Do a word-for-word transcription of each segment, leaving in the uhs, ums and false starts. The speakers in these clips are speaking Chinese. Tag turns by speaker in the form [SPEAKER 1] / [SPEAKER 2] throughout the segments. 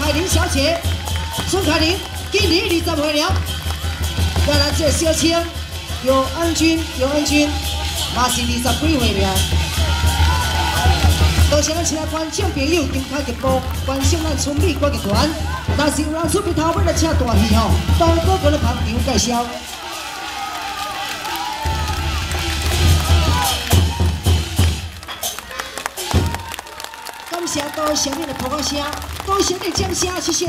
[SPEAKER 1] 凯琳小姐，孙凯琳今年二十岁了，再来这小青尤恩君，尤恩君嘛是二十几岁了。多谢咱其他观众朋友今开直播观赏咱春美歌剧团，若是有人准备头尾来请大戏吼，都各个咧旁场介绍。 感谢多谢你的捧场声，多谢你掌声，谢谢。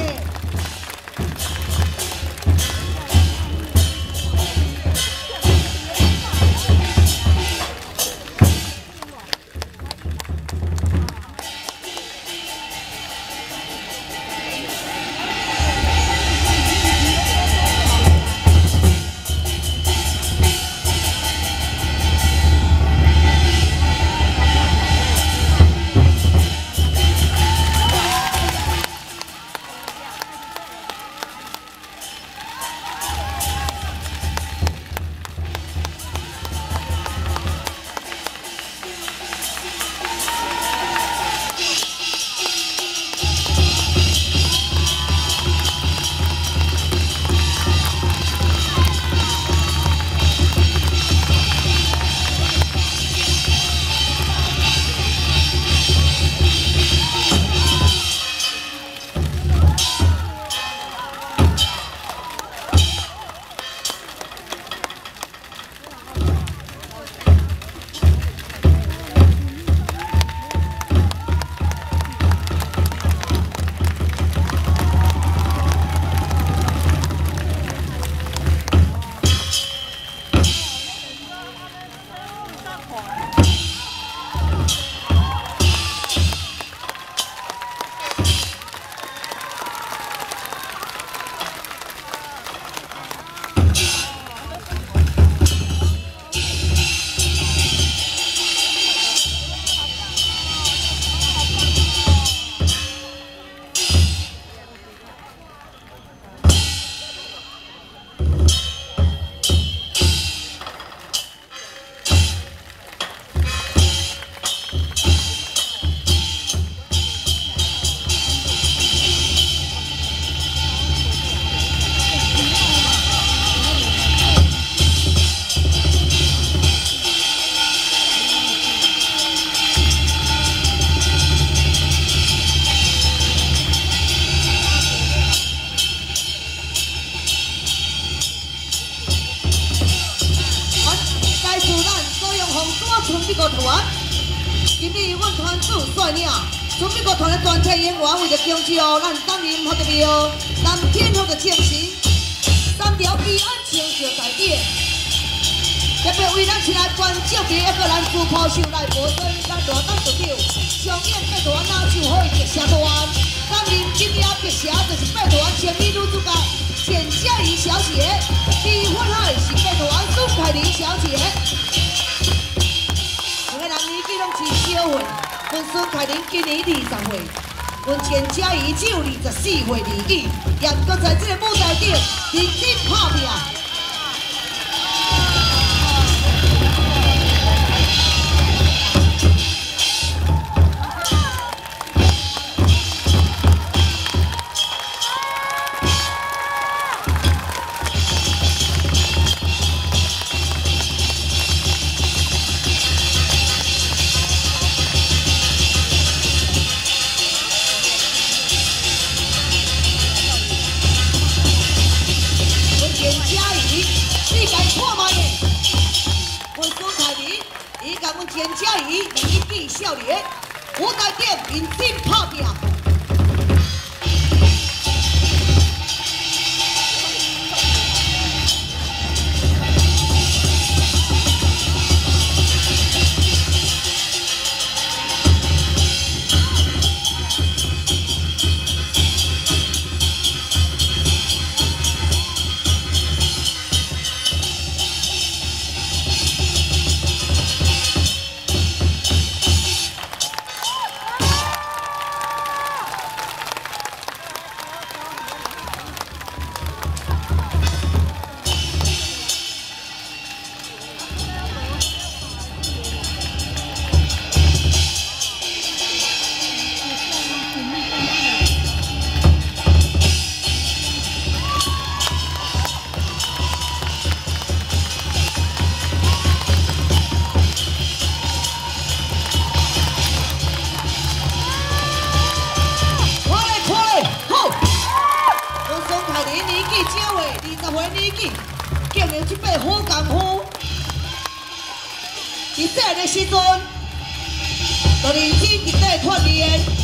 [SPEAKER 1] 为着庆祝咱当年好特别咱天后的精神，三条平安清笑大典，特别为咱亲爱观众朋友一个咱主抛手来播送咱大胆代表上演八团哪就好一个社团，当年今夜白蛇就是八团前女女主角简佳怡小姐，李焕海是八团孙凯琳小姐，两个人年纪拢是小岁，阮孙凯琳今年二十岁。 阮简佳怡只有二十四岁而已，也搁在这个舞台顶认真拍拼。 简佳怡一闭笑脸，舞台顶认真拍拼。 岁年纪，竟然即辈好功夫。伫细汉的时阵，就认真伫底锻炼。